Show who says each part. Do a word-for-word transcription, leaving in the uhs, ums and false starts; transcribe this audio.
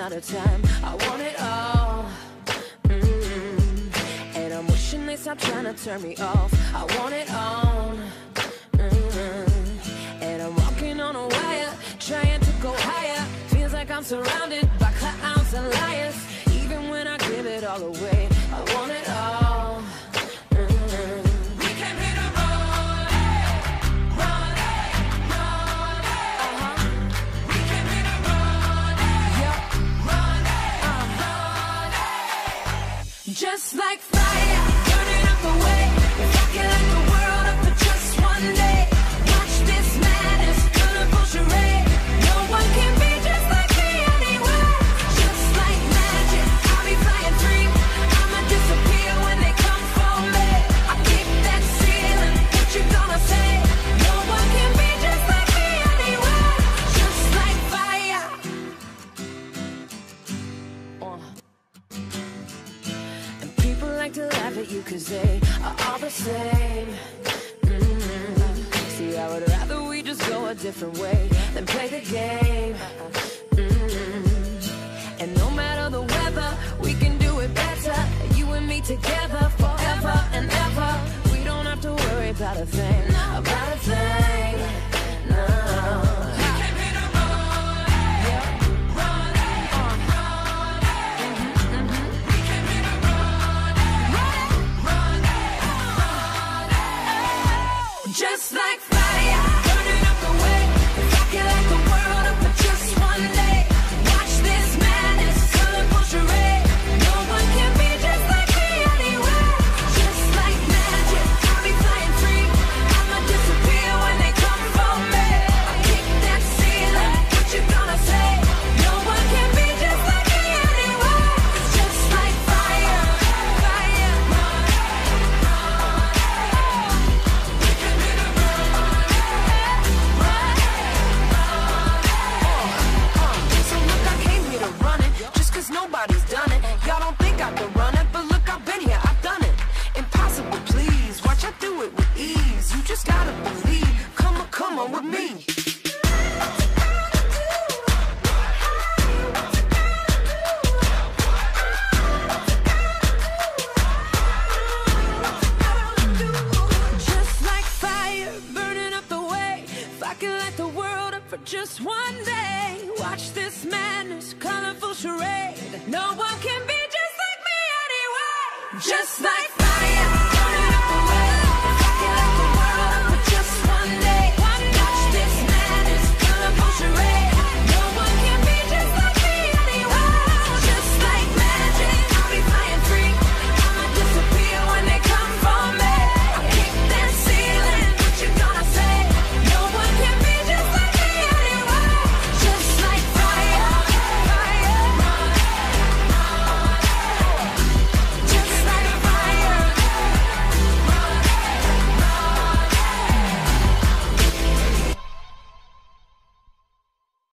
Speaker 1: out of time. I want it all. Mm-hmm. And I'm wishing they stop trying to turn me off. I want it all. Mm-hmm. And I'm walking on a wire, trying to go higher. Feels like I'm surrounded by clowns and liars. Even when I give it all away, I want it all. Mm-hmm. We came here to run, run, run. Uh-huh. We came here to run, yep. Run, uh-huh. Just like fire, burning up the way. If I can light the world up for just one day, watch this madness, colorful charade. No one can be just like me anyway. Just like magic, I'll be flying free. I'ma disappear when they come for me. I keep that ceiling, what you gonna say? No one can be just like me anyway. Just like fire. Uh. And people like to laugh at you cause they are all the same. Mm-hmm. See, I would rather we just go a different way than play the game. Mm-hmm. And no matter the weather, we can do it better. You and me together forever and ever. We don't have to worry about a thing, about a thing. No. We came here to run, yeah. Run, run, run. Mm-hmm, mm-hmm. We came here to run, run, run, run. Just like fire, burning up the way. If I can light the world up for just one day, watch this madness, colorful charade. No one can be just like me anyway. Just like magic, I'll be flying free. I'ma disappear when they come for me. I kick that ceiling, what you gonna say? No one can be just like me anyway. Just like fire, fire. We came here to run, run. So look, I came here to run it, just cause nobody's done it. Y'all don't think I can run it, but look, I've been here, I've done it. Impossible, please, watch I do it with ease. You just gotta believe, come on, come on with me. Just like fire, burning up the way. If I can light the world up for just one day, watch this madness, colorful charade. No one can be just like me anyway. Just like